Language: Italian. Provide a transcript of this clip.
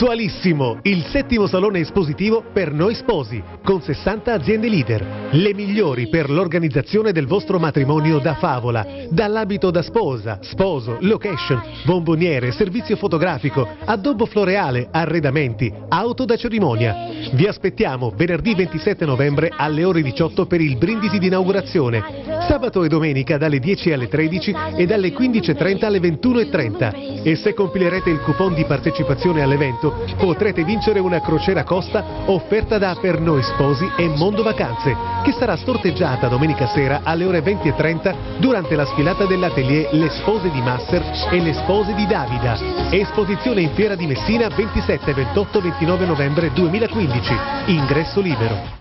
Puntualissimo! Il 7° salone espositivo per noi sposi, con 60 aziende leader. Le migliori per l'organizzazione del vostro matrimonio da favola. Dall'abito da sposa, sposo, location, bomboniere, servizio fotografico, addobbo floreale, arredamenti, auto da cerimonia. Vi aspettiamo venerdì 27 novembre alle ore 18 per il brindisi di inaugurazione. Sabato e domenica dalle 10 alle 13 e dalle 15.30 alle 21.30. E se compilerete il coupon di partecipazione all'evento potrete vincere una crociera costa offerta da Per Noi Sposi e Mondo Vacanze, che sarà sorteggiata domenica sera alle ore 20.30 durante la sfilata dell'atelier Le Spose di Masser e Le Spose di Davida. Esposizione in Fiera di Messina 27, 28, 29 novembre 2015. Ingresso libero.